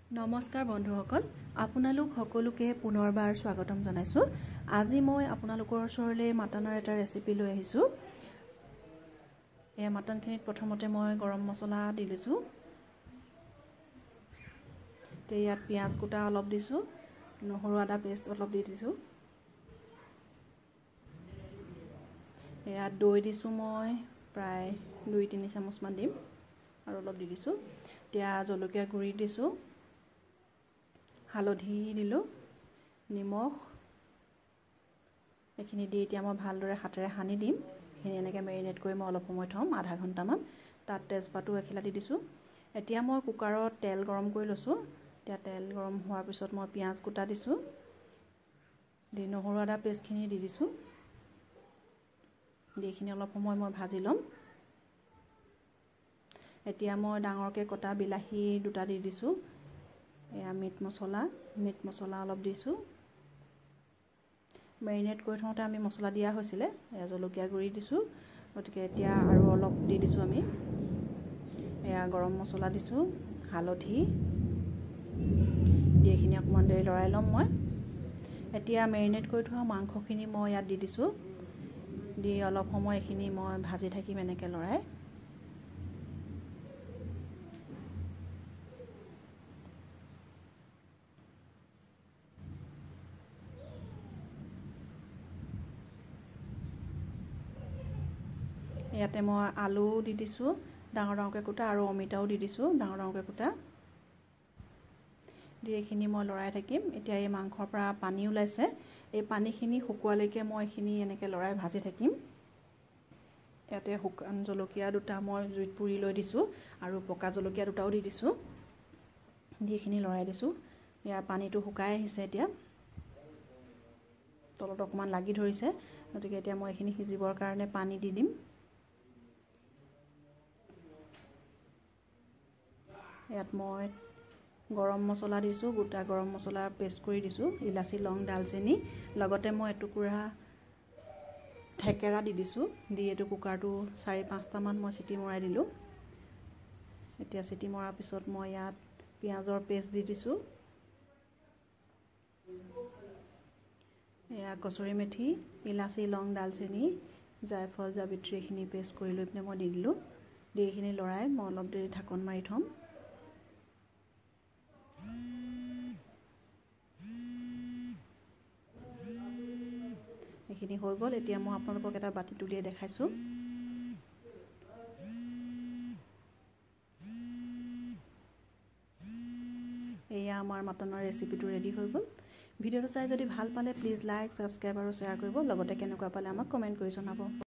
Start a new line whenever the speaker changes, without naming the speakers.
নমস্কাৰ বন্ধুসকল আপোনালোক সকলোকে পুনৰবাৰ স্বাগতম জনাইছো আজি মই আপোনালোকৰ ওচৰলৈ মাটনৰ এটা ৰেচিপি লৈ আহিছো এই মাটনখিনিত প্ৰথমতে মই গৰম মছলা দি দিছো তে ইয়াত পিয়াজ কুটা অলপ দিছো নহৰু আদা পেষ্ট অলপ দি দিছো ইয়াত দৈ দিছো মই প্ৰায় 2-3 চামুচ মান দিম আৰু অলপ দি দিছো এতিয়া জলকীয়া গুৰি দিছো হালধি দিলো নিমখ এখিনি দি এতিয়া মই ভালদৰে হাতেৰে হানি দিম এখিনি এনেকৈ মেৰিনেট কৰি মই অলপ সময় থম আধা ঘণ্টা মান তাত তেজপাতো এখিলা দি দিছো এতিয়া মই কুকাৰত তেল গৰম কৰি লৈছো এতিয়া তেল গৰম হোৱাৰ পিছত মই পিয়াজ কুটা দিছো দি নহৰু আদা পেষ্টখিনি দি দিছো দেখিনি অলপ সময় মই ভাজি লম এতিয়া মই ডাঙৰকৈ কটা বিলাহী দুটা দি দিছো এয়া মিট মছলা অলপ দিছো মেৰিনেট কৰি থওঁতে আমি মছলা দিয়া হৈছিলে এয়া জলকীয়া গুৰি দিছো গতিকে এতিয়া আৰু অলপ দি দিছো আমি এয়া গৰম মছলা দিছো হালধি এইখিনি অকমান দেৰি লৰাই লম মই এতিয়া মেৰিনেট কৰি থোৱা মাংসখিনি মই ইয়াত দি দিছো দি অলপ সময় এখিনি মই ভাজি থাকিম এনেকৈ লৰাই ইয়াতে মই আলু দি দিছো ডাঙৰকৈ কুটা আৰু অমিতাও দি দিছো ডাঙৰকৈ কুটা দি এখিনি মই লৰাই থাকিম এতিয়া এই মাংসৰ পৰা পানী ওলাইছে এই পানীখিনি শুকুৱালৈকে মই এখিনি এনেকৈ লৰাই ভাজি থাকিম ইয়াতে শুকান জলকীয়া দুটা মই জুইত পুৰি লৈ দিছো আৰু পকা জলকীয়া দুটাও দি দিছো দি এখিনি লৰাই দিছো ইয়াৰ পানীটো শুকাই আহিছে এতিয়া তলত অকমান লাগি ধৰিছে গতিকে এতিয়া মই এখিনি সিজিবৰ কাৰণে পানী দি দিম ইয়াত মই গৰম মছলা দিছো গোটা গৰম মছলা পেষ্ট কৰি দিছো ইলাচি লং ডালচেনি লগতে মই এটুকুৰা থেকেৰা দি দিছো দি এটো কুকাৰটো 4-5টা মান মই সিটি মৰাই দিলো এতিয়া সিটি মৰাৰ পিছত মই ইয়াত পিয়াজৰ পেষ্ট দি দিছো এয়া কচুৰি মেথি ইলাচি লং ডালচেনি জায়ফল জাবিত্ৰী এখিনি পেষ্ট কৰি লৈ পিনে মই দি দিলো দি এখিনি লৰাই মই অলপ দেৰি ঢাকন মাৰি থম এখিনি হৈ গল এতিয়া মই আপোনালোকক এটা বাটি তুলিয়ে দেখাইছো এয়া আমাৰ মাটনৰ ৰেচিপিটো ৰেডি হৈ গল ভিডিওটো চাই যদি ভাল পালে প্লিজ লাইক সাবস্ক্ৰাইব আৰু শ্বেয়াৰ কৰিব লগতে কেনেকুৱা পালে আমাক কমেন্ট কৰি জনাব